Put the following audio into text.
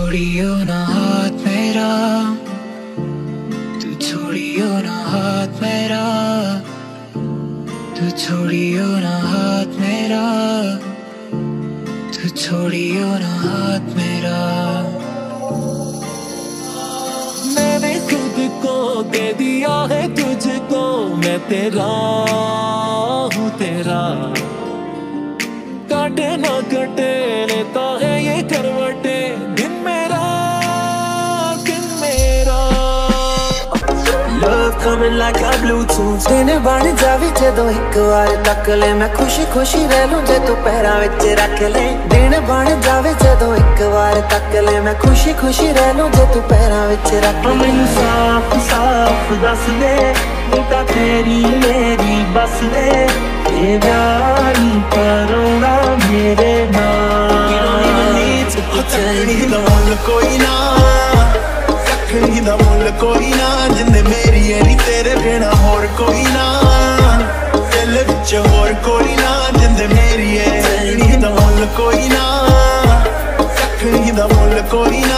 छोड़ियो ना हाथ मेरा, तू छोड़ियो ना हाथ मेरा, तू छोड़ियो ना हाथ मेरा, तू छोड़ियो ना हाथ मेरा। मैंने खुद को दे दिया है तुझको, मैं तेरा हूँ तेरा। काटे ना कटे लेता है ये करवटे, दिन मेरा दिन मेरा। Love coming like a Bluetooth, दिन बन जावी जदों एक बार तक ले, मैं खुशी खुशी रह लूं जे तू पैरां विच रख ले। दिन बन जावे जदों एक बार तक ले, मैं खुशी खुशी रह लूं जे तू पैरां विच रख ले। मैनूं साफ साफ दस दे, बेटा तेरी मेरी बस दे, ये जानी करोड़ा मेरे नाम। चलनी दा मुल कोई ना, रखनी दा मुल कोई ना, जिंदे मेरी है नी तेरे बिना होर कोई ना, दिल विच होर कोई ना, जिंदे मेरी है। चलनी दा मुल कोई ना, रखनी दा मुल कोई ना।